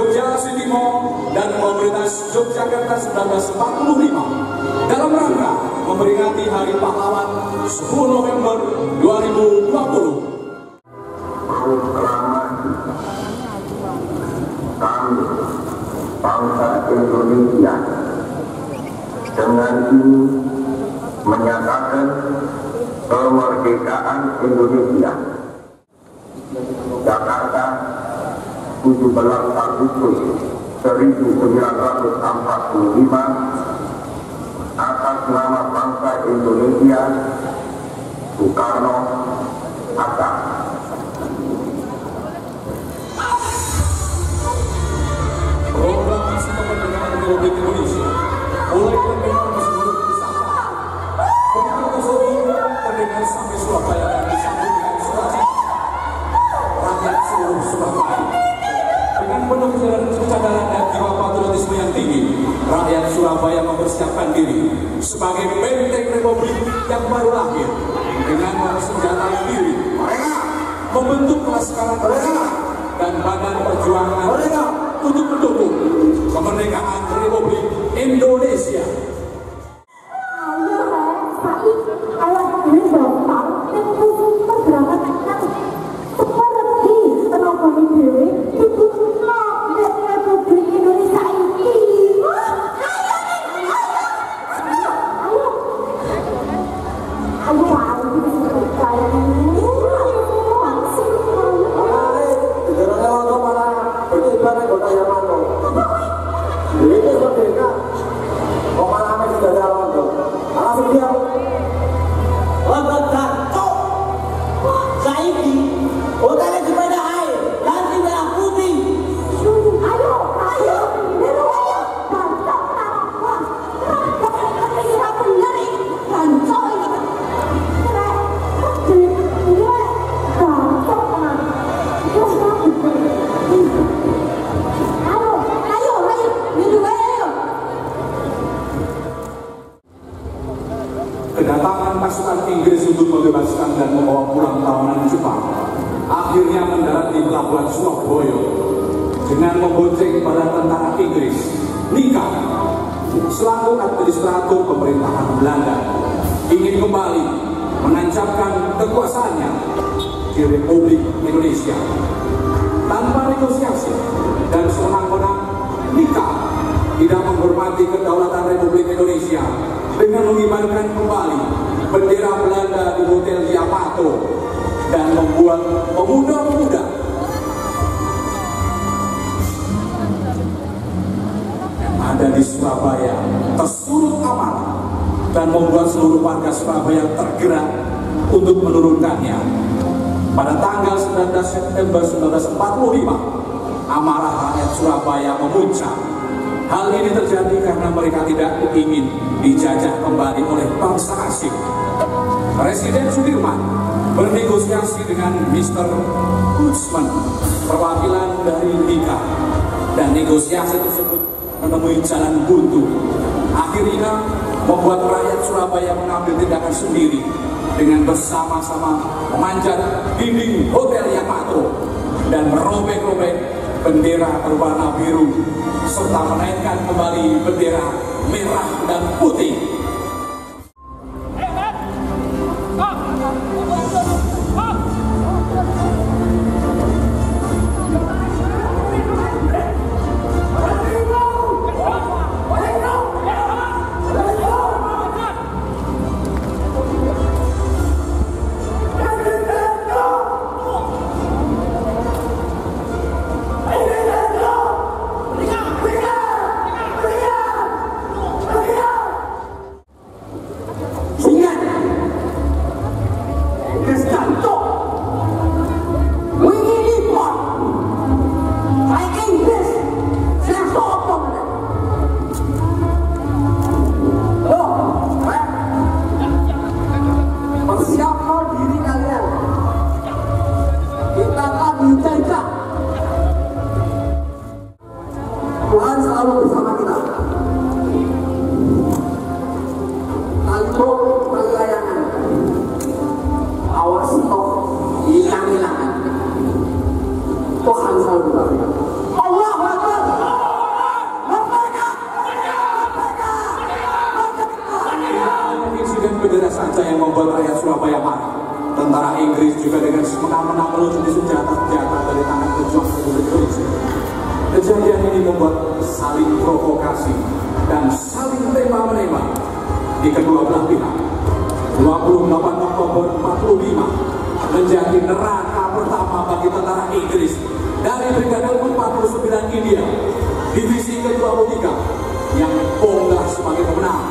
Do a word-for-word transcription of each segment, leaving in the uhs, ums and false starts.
Jogja City Mall dan Komunitas Yogyakarta seribu sembilan ratus empat puluh lima dalam rangka memperingati Hari Pahlawan sepuluh November dua ribu dua puluh. Kami bangsa Indonesia dengan ini menyatakan kemerdekaan Indonesia. Jakarta, tujuh belas Agustus seribu sembilan ratus empat puluh lima, atas nama bangsa Indonesia, Soekarno Hatta. Proklamasi kemerdekaan Republik Indonesia mulai terdengar di seluruh Nusantara. Begitu tersebut terdengar sampai Surabaya dan disambungkan Surakarta. Rakyat seluruh Surabaya dengan penuh kesadaran dan jiwa patriotisme yang tinggi, rakyat Surabaya mempersiapkan diri sebagai benteng Republik yang baru lahir dengan mempersenjatai diri. Mereka membentuk kelas-kelas mereka dan badan perjuangan mereka untuk mendukung kemerdekaan Republik Indonesia. Kedatangan pasukan Inggris untuk membebaskan dan membawa pulang tawanan Jepang akhirnya mendarat di pelabuhan Surabaya dengan membonceng bala tentara Inggris Nika selaku administrator pemerintahan Belanda ingin kembali menancapkan kekuasaannya di Republik Indonesia. Tanpa negosiasi dan sewenang-wenang, Nika tidak menghormati kedaulatan Republik Indonesia dengan mengibarkan kembali bendera Belanda di Hotel Yamato dan membuat pemuda-pemuda yang ada di Surabaya tersulut amarah dan membuat seluruh warga Surabaya tergerak untuk menurunkannya. Pada tanggal sembilan belas September seribu sembilan ratus empat puluh lima, amarah rakyat Surabaya memuncak. Hal ini terjadi karena mereka tidak ingin dijajah kembali oleh bangsa asing. Presiden Sudirman bernegosiasi dengan mister Gutzman, perwakilan dari Nika, dan negosiasi tersebut menemui jalan buntu. Akhirnya membuat rakyat Surabaya mengambil tindakan sendiri dengan bersama-sama memanjat dinding Hotel Yamato dan merobek-robek bendera berwarna biru serta menaikkan kembali bendera merah dan putih. Tuhan selalu bersama kita. Tanpa pelayanan, awas stok hilang-hilangan. Tuhan selalu bersama kita. Allah Akbar. membuat saling provokasi dan saling tembak-menembak di kedua belah pihak. dua puluh delapan Oktober empat puluh lima menjadi neraka pertama bagi tentara Inggris dari Brigade empat puluh sembilan India, divisi ke dua puluh tiga yang bongkar sebagai pemenang.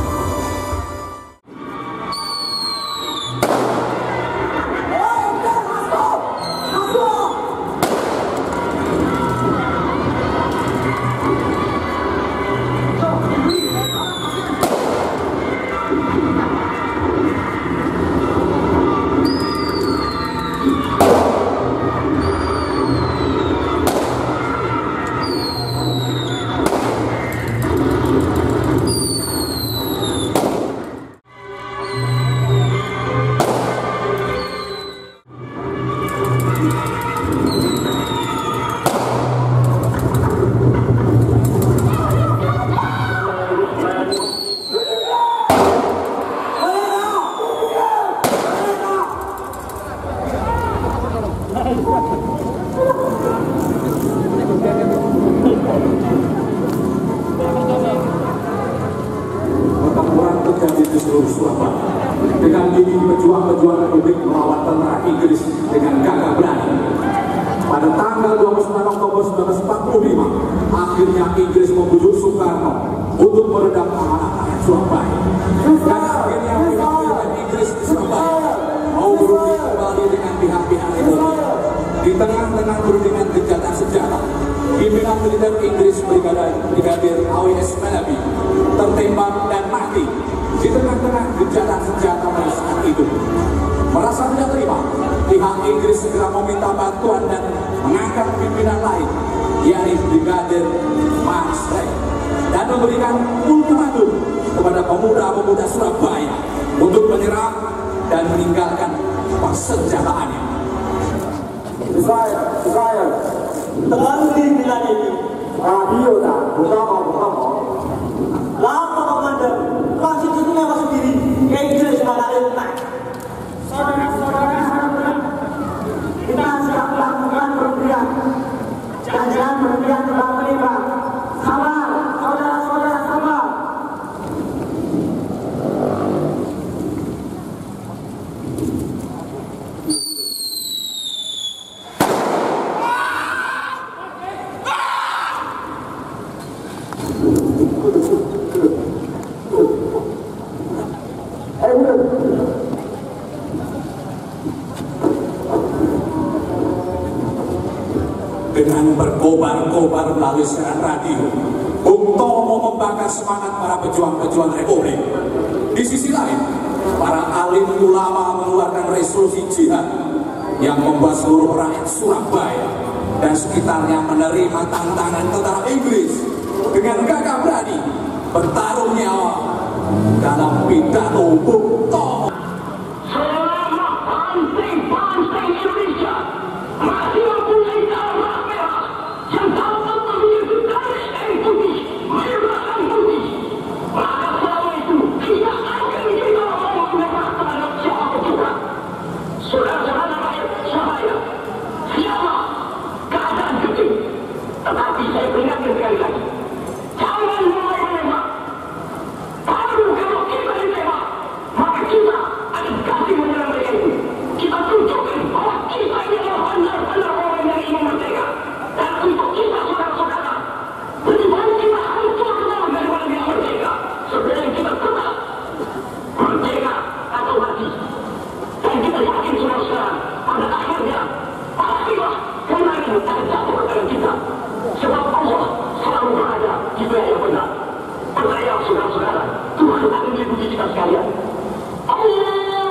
Pertempuran terjadi di seluruh Surabaya dengan gigih pejuang-pejuang Republik melawan tentara Inggris dengan gagah berani. Pada tanggal dua puluh sembilan Oktober seribu sembilan ratus empat puluh lima, akhirnya Inggris membujuk Soekarno untuk meredam amanah rakyat Surabaya. Dan akhirnya pihak Inggris di Surabaya mau berunding kembali dengan pihak-pihak Republik. Di tengah-tengah perundingan gencatan senjata, pimpinan militer Inggris Brigadir A W S Malaby tertembak dan mati di tengah-tengah gencatan senjata pada saat itu. Merasa tidak terima, pihak Inggris segera meminta bantuan dan mengangkat pimpinan lain, yakni Brigadir Mansray, dan memberikan ultimatum kepada pemuda-pemuda Surabaya untuk menyerah dan meninggalkan persenjataannya. Israel, Israel, terlalu dibilang ini. radio dah, buka mau, buka mau. Lama komandan, konstitusinya apa sendiri? Inggris malah letak. Saudara-saudara harapkan kita siap melakukan perundingan. Jangan berpihak tebak menembak. Sabar, saudara-saudara, sabar. Dengan berkobar-kobar melalui siaran radio, Bung Tomo membakar semangat para pejuang-pejuang Republik. Di sisi lain, para alim ulama mengeluarkan resolusi jihad yang membuat seluruh rakyat Surabaya dan sekitarnya menerima tantangan tentara Inggris dengan gagah berani bertaruh nyawa dalam pidato Bung Tomo. Selama banteng-banteng Indonesia masih mempunyai darah merah yang dapat memiliki garis dan putih, merah dan putih, maka selama itu tidak akan kita mau menyerah terhadap siapapun juga. Saudara-saudara rakyat Surabaya, siapa keadaan genting, tetapi saya peringatkan sekali lagi, jangan mulai menembak. Baru kalau kita ditembak, maka kita akan kasih menyerang mereka itu. Kita tunjukkan bahwa kita ini adalah benar-benar orang yang ingin merdeka. Dan untuk kita saudara-saudara, lebih baik kita hancur dulu daripada kita merdeka. Sebelum kita tetap merdeka atau mati. Dan kita yakin saudara-saudara, pada akhirnya pastilah kemenangan akan jatuh ke tangan kita. Sebab Allah selalu berada di pihak yang benar. Percaya saudara-saudara, Tuhan akan melindungi kita sekalian. Allah.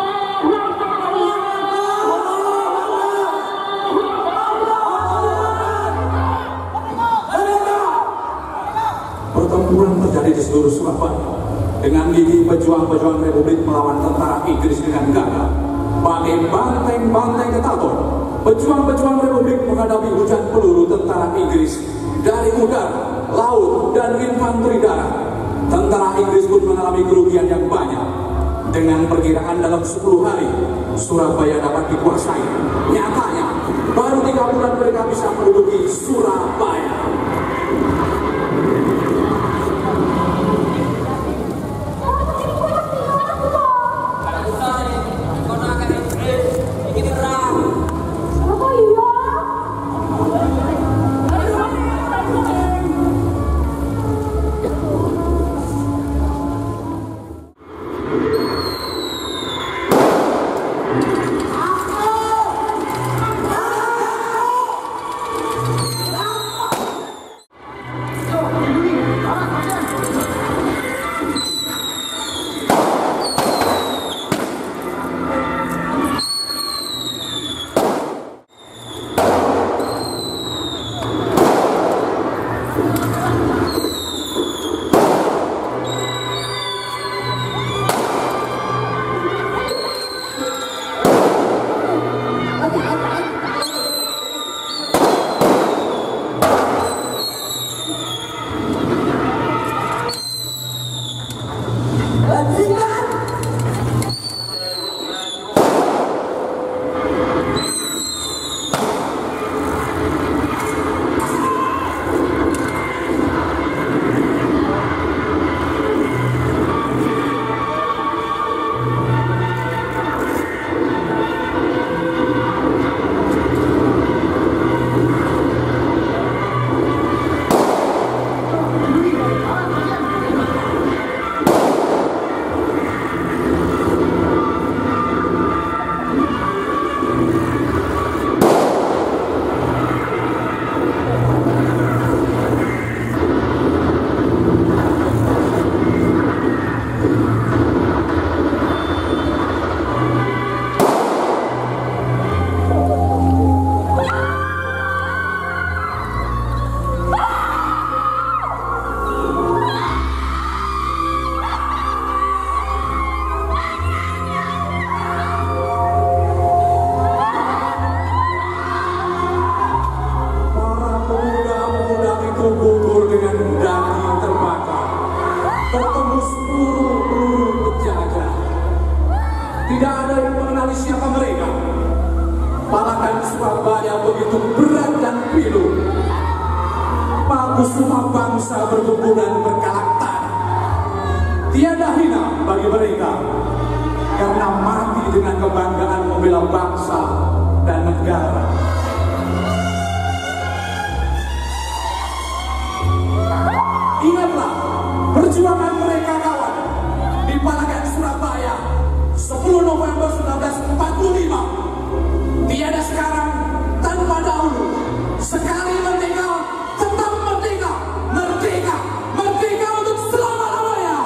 Pertempuran terjadi di seluruh Surabaya dengan gigih pejuang-pejuang Republik melawan tentara Inggris dengan gagah. Bagai banteng-banteng ketaton, pejuang-pejuang Republik menghadapi hujan peluru tentara Inggris dari udara, laut, dan infanteri darat. Tentara Inggris pun mengalami kerugian yang banyak. Dengan perkiraan dalam sepuluh hari, Surabaya dapat dikuasai. Nyatanya, baru tiga bulan mereka bisa menduduki Surabaya. Tidak ada yang mengenali siapa mereka. Palagan Surabaya begitu berat dan pilu. Bagus semua bangsa berkumpul dan berkalak tanah. Tiada hina bagi mereka, karena mati dengan kebanggaan membela bangsa dan negara. Ingatlah perjuangan mereka kawan di Palagan Surabaya sepuluh November seribu sembilan ratus empat puluh lima. Tiada sekarang tanpa dahulu. Sekali merdeka, tetap merdeka. Merdeka, merdeka untuk selama-lamanya.